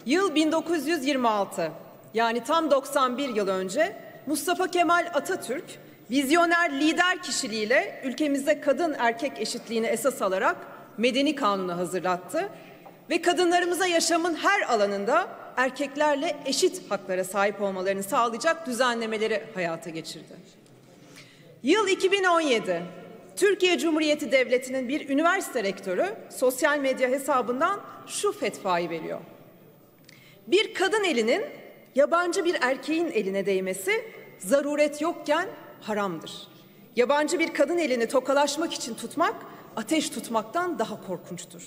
Yıl 1926, yani tam 91 yıl önce Mustafa Kemal Atatürk, vizyoner lider kişiliğiyle ülkemizde kadın erkek eşitliğini esas alarak Medeni Kanunu hazırlattı ve kadınlarımıza yaşamın her alanında erkeklerle eşit haklara sahip olmalarını sağlayacak düzenlemeleri hayata geçirdi. Yıl 2017, Türkiye Cumhuriyeti Devleti'nin bir üniversite rektörü sosyal medya hesabından şu fetvayı veriyor. Bir kadın elinin yabancı bir erkeğin eline değmesi zaruret yokken haramdır. Yabancı bir kadın elini tokalaşmak için tutmak ateş tutmaktan daha korkunçtur.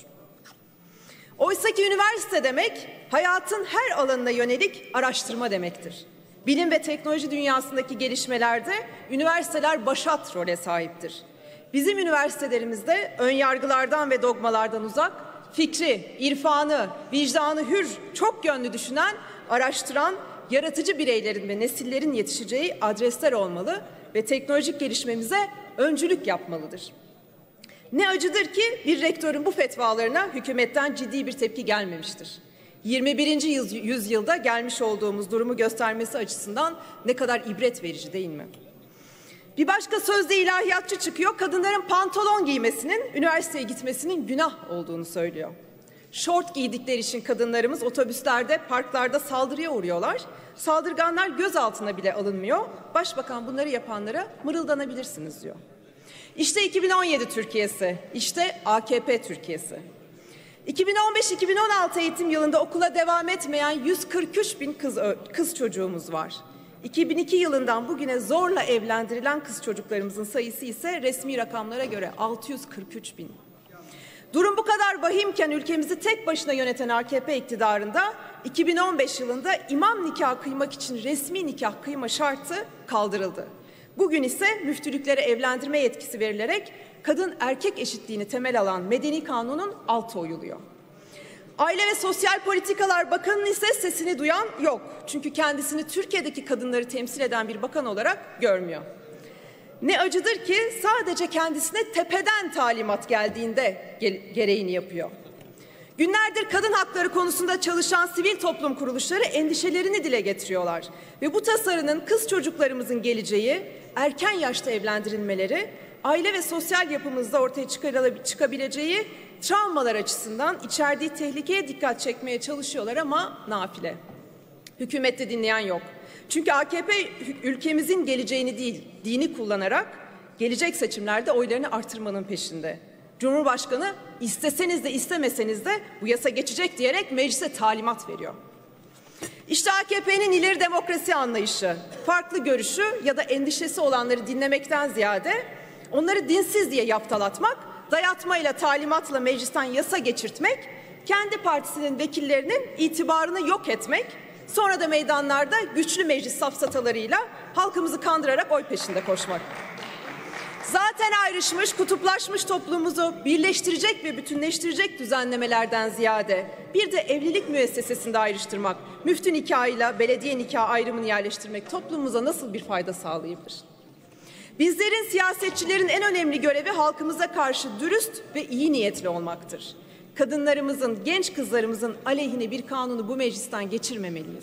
Oysaki üniversite demek hayatın her alanına yönelik araştırma demektir. Bilim ve teknoloji dünyasındaki gelişmelerde üniversiteler başat role sahiptir. Bizim üniversitelerimizde ön yargılardan ve dogmalardan uzak, fikri, irfanı, vicdanı hür, çok yönlü düşünen, araştıran, yaratıcı bireylerin ve nesillerin yetişeceği adresler olmalı ve teknolojik gelişmemize öncülük yapmalıdır. Ne acıdır ki bir rektörün bu fetvalarına hükümetten ciddi bir tepki gelmemiştir. 21. yüzyılda gelmiş olduğumuz durumu göstermesi açısından ne kadar ibret verici değil mi? Bir başka sözde ilahiyatçı çıkıyor, kadınların pantolon giymesinin, üniversiteye gitmesinin günah olduğunu söylüyor. Şort giydikleri için kadınlarımız otobüslerde, parklarda saldırıya uğruyorlar. Saldırganlar gözaltına bile alınmıyor. Başbakan bunları yapanlara mırıldanabilirsiniz diyor. İşte 2017 Türkiye'si, işte AKP Türkiye'si. 2015-2016 eğitim yılında okula devam etmeyen 143 bin kız çocuğumuz var. 2002 yılından bugüne zorla evlendirilen kız çocuklarımızın sayısı ise resmi rakamlara göre 643 bin. Durum bu kadar vahimken ülkemizi tek başına yöneten AKP iktidarında 2015 yılında imam nikahı kıymak için resmi nikah kıyma şartı kaldırıldı. Bugün ise müftülüklere evlendirme yetkisi verilerek kadın erkek eşitliğini temel alan Medeni Kanun'un altı oyuluyor. Aile ve Sosyal Politikalar Bakanı'nın ise sesini duyan yok. Çünkü kendisini Türkiye'deki kadınları temsil eden bir bakan olarak görmüyor. Ne acıdır ki sadece kendisine tepeden talimat geldiğinde gereğini yapıyor. Günlerdir kadın hakları konusunda çalışan sivil toplum kuruluşları endişelerini dile getiriyorlar. Ve bu tasarının kız çocuklarımızın geleceği, erken yaşta evlendirilmeleri, aile ve sosyal yapımızda ortaya çıkabileceği travmalar açısından içerdiği tehlikeye dikkat çekmeye çalışıyorlar ama nafile. Hükümette dinleyen yok. Çünkü AKP ülkemizin geleceğini değil, dini kullanarak gelecek seçimlerde oylarını artırmanın peşinde. Cumhurbaşkanı isteseniz de istemeseniz de bu yasa geçecek diyerek meclise talimat veriyor. İşte AKP'nin ileri demokrasi anlayışı, farklı görüşü ya da endişesi olanları dinlemekten ziyade onları dinsiz diye yaftalatmak, dayatmayla, talimatla meclisten yasa geçirtmek, kendi partisinin vekillerinin itibarını yok etmek, sonra da meydanlarda güçlü meclis safsatalarıyla halkımızı kandırarak oy peşinde koşmak. Zaten ayrışmış, kutuplaşmış toplumumuzu birleştirecek ve bütünleştirecek düzenlemelerden ziyade bir de evlilik müessesesinde ayrıştırmak, müftü nikahıyla belediye nikahı ayrımını yerleştirmek toplumumuza nasıl bir fayda sağlayabilir? Bizlerin, siyasetçilerin en önemli görevi halkımıza karşı dürüst ve iyi niyetli olmaktır. Kadınlarımızın, genç kızlarımızın aleyhine bir kanunu bu meclisten geçirmemeliyiz.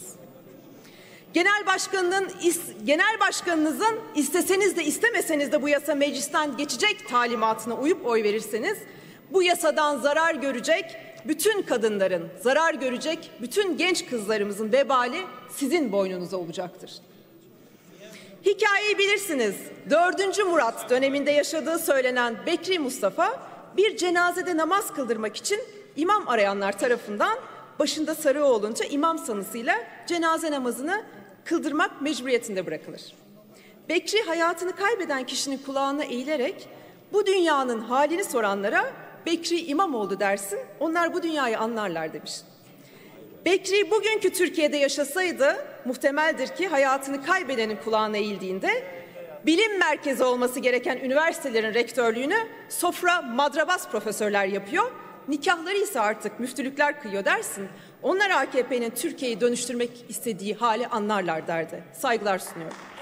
Genel başkanınızın isteseniz de istemeseniz de bu yasa meclisten geçecek talimatına uyup oy verirseniz bu yasadan zarar görecek bütün kadınların, zarar görecek bütün genç kızlarımızın vebali sizin boynunuza olacaktır. Hikayeyi bilirsiniz. 4. Murat döneminde yaşadığı söylenen Bekri Mustafa bir cenazede namaz kıldırmak için imam arayanlar tarafından başında sarığı olunca imam sanısıyla cenaze namazını kıldırmak mecburiyetinde bırakılır. Bekri hayatını kaybeden kişinin kulağına eğilerek bu dünyanın halini soranlara Bekri imam oldu dersin, onlar bu dünyayı anlarlar demiş. Bekri bugünkü Türkiye'de yaşasaydı muhtemeldir ki hayatını kaybedenin kulağına eğildiğinde bilim merkezi olması gereken üniversitelerin rektörlüğünü sofra madrabas profesörler yapıyor. Nikahları ise artık müftülükler kıyıyor dersin. Onlar AKP'nin Türkiye'yi dönüştürmek istediği hali anlarlar derdi. Saygılar sunuyorum.